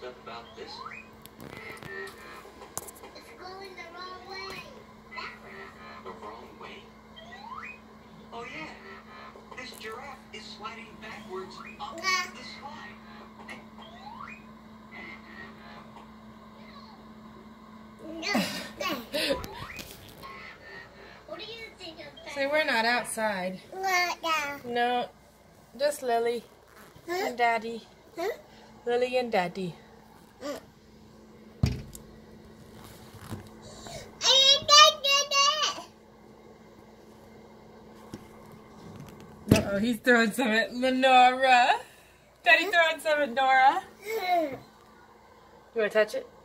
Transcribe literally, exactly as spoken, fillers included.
stuff about this? It's going the wrong way. The wrong way? Oh yeah. This giraffe is sliding backwards up the slide. What do you think of that? See, we're not outside. No, just Lily and Daddy. Huh? Lily and Daddy. Uh-oh, he's throwing some at Lenora. Daddy throwing some at Nora. You want to touch it?